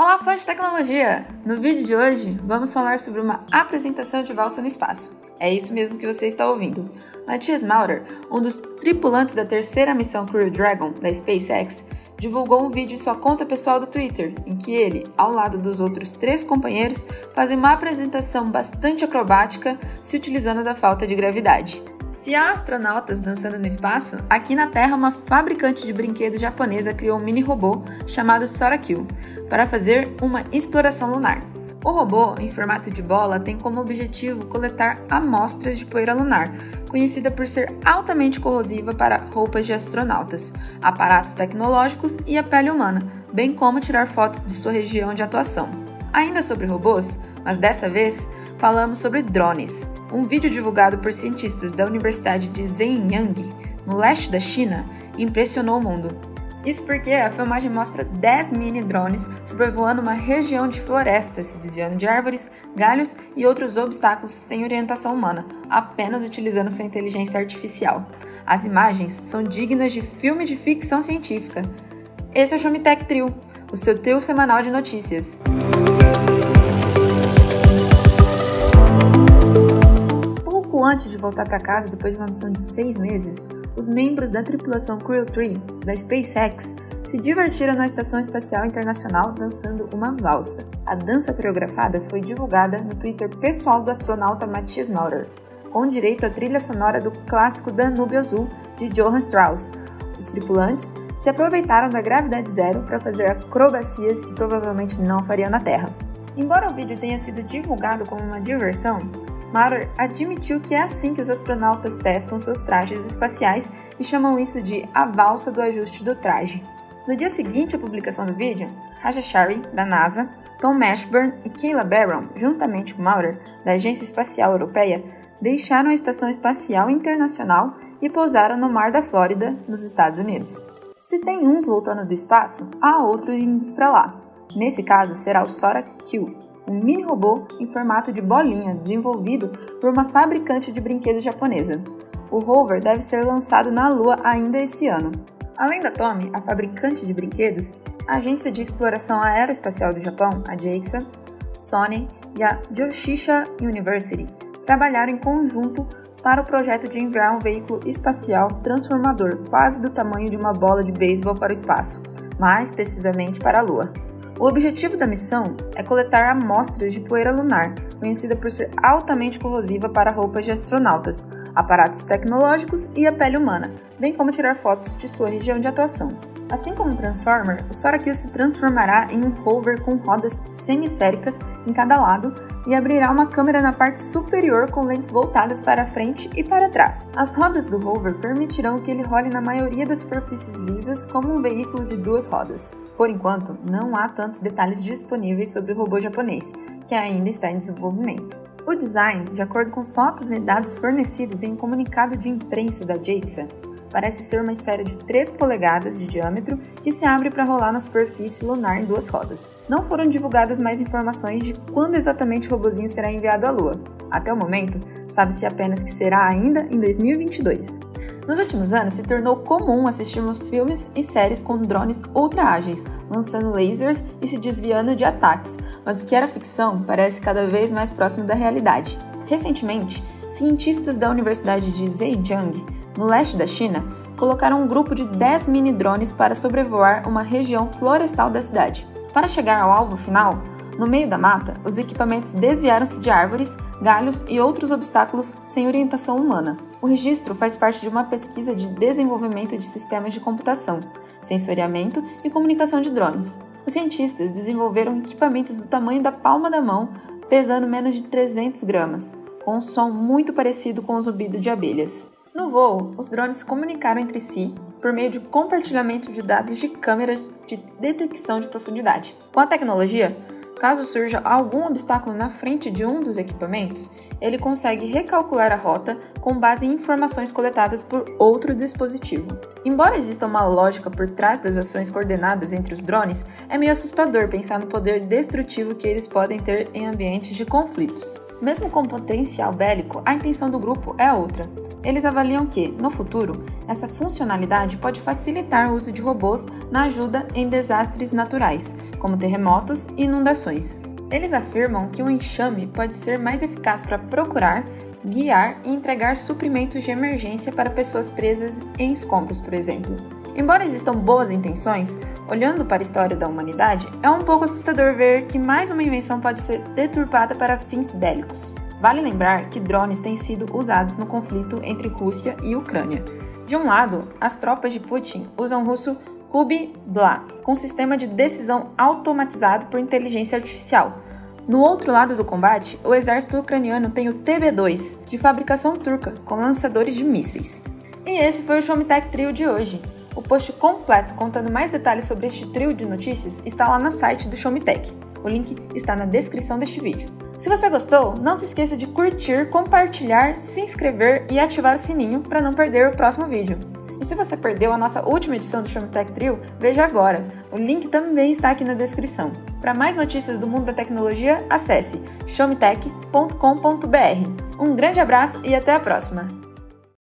Olá, fãs de tecnologia! No vídeo de hoje, vamos falar sobre uma apresentação de valsa no espaço. É isso mesmo que você está ouvindo. Mathias Maurer, um dos tripulantes da terceira missão Crew Dragon da SpaceX, divulgou um vídeo em sua conta pessoal do Twitter, em que ele, ao lado dos outros 3 companheiros, fazem uma apresentação bastante acrobática, se utilizando da falta de gravidade. Se há astronautas dançando no espaço, aqui na Terra uma fabricante de brinquedos japonesa criou um mini robô chamado Sora-Q para fazer uma exploração lunar. O robô, em formato de bola, tem como objetivo coletar amostras de poeira lunar, conhecida por ser altamente corrosiva para roupas de astronautas, aparatos tecnológicos e a pele humana, bem como tirar fotos de sua região de atuação. Ainda sobre robôs, mas dessa vez falamos sobre drones. Um vídeo divulgado por cientistas da Universidade de Zhejiang, no leste da China, impressionou o mundo. Isso porque a filmagem mostra 10 mini-drones sobrevoando uma região de floresta, se desviando de árvores, galhos e outros obstáculos sem orientação humana, apenas utilizando sua inteligência artificial. As imagens são dignas de filme de ficção científica. Esse é o Show Me Tech Trio, o seu trio semanal de notícias. Pouco antes de voltar para casa depois de uma missão de 6 meses, os membros da tripulação Crew 3 da SpaceX se divertiram na Estação Espacial Internacional dançando uma valsa. A dança coreografada foi divulgada no Twitter pessoal do astronauta Mathias Maurer, com direito à trilha sonora do clássico Danúbio Azul de Johann Strauss. Os tripulantes se aproveitaram da gravidade zero para fazer acrobacias que provavelmente não fariam na Terra. Embora o vídeo tenha sido divulgado como uma diversão, Maurer admitiu que é assim que os astronautas testam seus trajes espaciais e chamam isso de a valsa do ajuste do traje. No dia seguinte à publicação do vídeo, Raja Shari, da NASA, Tom Mashburn e Kayla Barron, juntamente com Maurer, da Agência Espacial Europeia, deixaram a Estação Espacial Internacional e pousaram no Mar da Flórida, nos Estados Unidos. Se tem uns voltando do espaço, há outros indo para lá. Nesse caso, será o Sora-Q, um mini robô em formato de bolinha desenvolvido por uma fabricante de brinquedos japonesa. O rover deve ser lançado na Lua ainda esse ano. Além da Tomy, a fabricante de brinquedos, a Agência de Exploração Aeroespacial do Japão, a JAXA, Sony e a Joshisha University trabalharam em conjunto para o projeto de enviar um veículo espacial transformador quase do tamanho de uma bola de beisebol para o espaço, mais precisamente para a Lua. O objetivo da missão é coletar amostras de poeira lunar, conhecida por ser altamente corrosiva para roupas de astronautas, aparatos tecnológicos e a pele humana, bem como tirar fotos de sua região de atuação. Assim como um Transformer, o Sora-Q se transformará em um rover com rodas semisféricas em cada lado e abrirá uma câmera na parte superior com lentes voltadas para frente e para trás. As rodas do rover permitirão que ele role na maioria das superfícies lisas como um veículo de 2 rodas. Por enquanto, não há tantos detalhes disponíveis sobre o robô japonês, que ainda está em desenvolvimento. O design, de acordo com fotos e dados fornecidos em um comunicado de imprensa da JAXA, parece ser uma esfera de 3 polegadas de diâmetro que se abre para rolar na superfície lunar em 2 rodas. Não foram divulgadas mais informações de quando exatamente o robozinho será enviado à Lua. Até o momento, sabe-se apenas que será ainda em 2022. Nos últimos anos, se tornou comum assistirmos filmes e séries com drones ultra ágeis, lançando lasers e se desviando de ataques, mas o que era ficção parece cada vez mais próximo da realidade. Recentemente, cientistas da Universidade de Zhejiang, no leste da China, colocaram um grupo de 10 mini-drones para sobrevoar uma região florestal da cidade. Para chegar ao alvo final, no meio da mata, os equipamentos desviaram-se de árvores, galhos e outros obstáculos sem orientação humana. O registro faz parte de uma pesquisa de desenvolvimento de sistemas de computação, sensoriamento e comunicação de drones. Os cientistas desenvolveram equipamentos do tamanho da palma da mão, pesando menos de 300 gramas, com um som muito parecido com o zumbido de abelhas. No voo, os drones se comunicaram entre si por meio de compartilhamento de dados de câmeras de detecção de profundidade. Com a tecnologia, caso surja algum obstáculo na frente de um dos equipamentos, ele consegue recalcular a rota com base em informações coletadas por outro dispositivo. Embora exista uma lógica por trás das ações coordenadas entre os drones, é meio assustador pensar no poder destrutivo que eles podem ter em ambientes de conflitos. Mesmo com potencial bélico, a intenção do grupo é outra: Eles avaliam que, no futuro, essa funcionalidade pode facilitar o uso de robôs na ajuda em desastres naturais, como terremotos e inundações. Eles afirmam que o enxame pode ser mais eficaz para procurar, guiar e entregar suprimentos de emergência para pessoas presas em escombros, por exemplo. Embora existam boas intenções, olhando para a história da humanidade, é um pouco assustador ver que mais uma invenção pode ser deturpada para fins bélicos. Vale lembrar que drones têm sido usados no conflito entre Rússia e Ucrânia. De um lado, as tropas de Putin usam o russo Kubi-Bla, com sistema de decisão automatizado por inteligência artificial. No outro lado do combate, o exército ucraniano tem o TB2, de fabricação turca, com lançadores de mísseis. E esse foi o Show Me Tech Trio de hoje. O post completo contando mais detalhes sobre este trio de notícias está lá no site do Show Me Tech. O link está na descrição deste vídeo. Se você gostou, não se esqueça de curtir, compartilhar, se inscrever e ativar o sininho para não perder o próximo vídeo. E se você perdeu a nossa última edição do Show Me Tech Trio, veja agora. O link também está aqui na descrição. Para mais notícias do mundo da tecnologia, acesse showmetech.com.br. Um grande abraço e até a próxima!